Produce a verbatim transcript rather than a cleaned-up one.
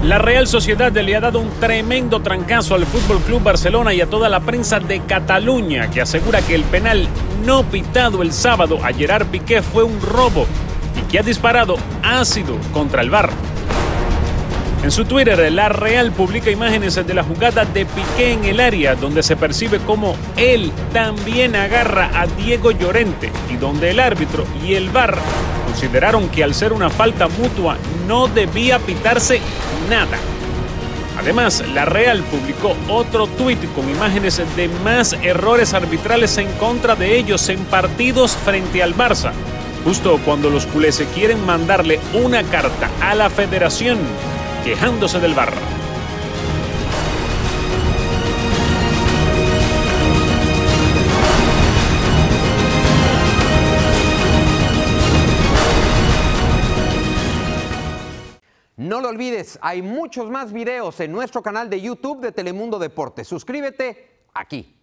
La Real Sociedad le ha dado un tremendo trancazo al Fútbol Club Barcelona y a toda la prensa de Cataluña, que asegura que el penal no pitado el sábado a Gerard Piqué fue un robo y que ha disparado ácido contra el V A R. En su Twitter, la Real publica imágenes de la jugada de Piqué en el área, donde se percibe como él también agarra a Diego Llorente y donde el árbitro y el V A R consideraron que al ser una falta mutua no debía pitarse nada. Además, la Real publicó otro tuit con imágenes de más errores arbitrales en contra de ellos en partidos frente al Barça, justo cuando los culés quieren mandarle una carta a la federación quejándose del V A R. No lo olvides, hay muchos más videos en nuestro canal de YouTube de Telemundo Deportes. Suscríbete aquí.